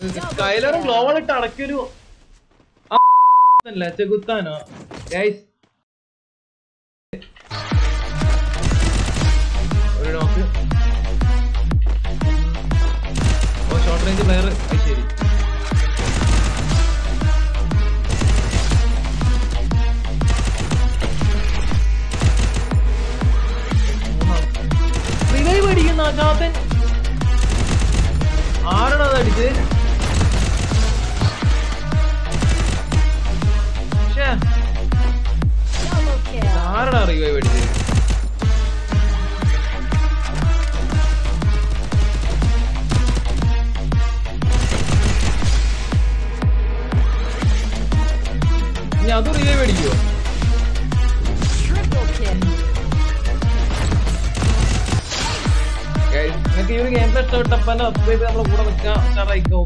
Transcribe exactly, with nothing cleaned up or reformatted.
സ്കൈലറും ഗ്ലോവൽ ഇട്ട് അടക്കൊരു ചെകുത്താനോ ഗൈസ്. ഒരു നോക്ക്. ഓ ഷോർട്ട് റേഞ്ച് പ്ലെയർ. ശരി റിവൈവ് അടിക്കുന്ന ചാത്തൻ. ആരാണ് അത് അടിച്ചത്? ആരാടാ റിവൈവ് അടിച്ചത്? ഇനി അത് റിവൈവ് അടിക്കുവോ? നിങ്ങൾക്ക് ഈ ഒരു ഗെയിം പ്ലേ ഇഷ്ടപ്പെട്ടപ്പോൾ സബ്സ്ക്രൈബ് നമ്മളെ കൂടെ നിൽക്കാം.